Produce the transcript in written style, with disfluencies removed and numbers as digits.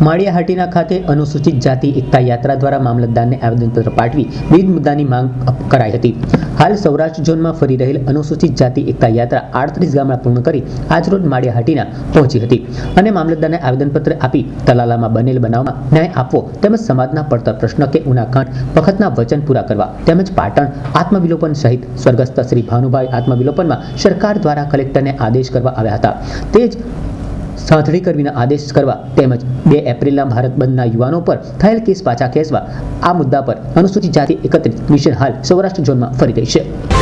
માળિયાહાટીના ખાતે અનુસૂચિત જાતિ એકતા યાત્રા દ્વારા મામલતદારને આવેદનપત્ર પાઠવી વિવિધ મુદ્દાની માંગ કરાઈ હતી। હાલ સૌરાષ્ટ્ર ઝોનમાં ફરી રહેલ અનુસૂચિત જાતિ એકતા યાત્રા 38 ગામડા પૂર્ણ કરી આજરોજ માળિયાહાટીના પહોંચી હતી અને મામલતદારને આવેદનપત્ર આપી તલાલામાં બનેલ બનાવમાં ન્યાય આપવો તેમજ સમાજના પડતર પ્રશ્ન કે ઉનાકાંડ વખતના વચન પૂરા કરવા તેમજ પાટણ આત્મવિલોપન સહિત સ્વર્ગસ્થ શ્રી ભાનુભાઈ આત્મવિલોપનમાં સરકાર દ્વારા કલેક્ટરને આદેશ કરવા આવ્યા હતા। તે જ સાંથળી કરવીના આદેશ કરવા તેમજ 2 એપ્રિલના ભારત બંધના યુવાનો પર થયેલ કેસ પાછા ખેંચવા આ મુદ્દા પર અનુસૂચિત જાતિ એકત્રિત મિશન હાલ સૌરાષ્ટ્ર ઝોનમાં ફરી રહી છે।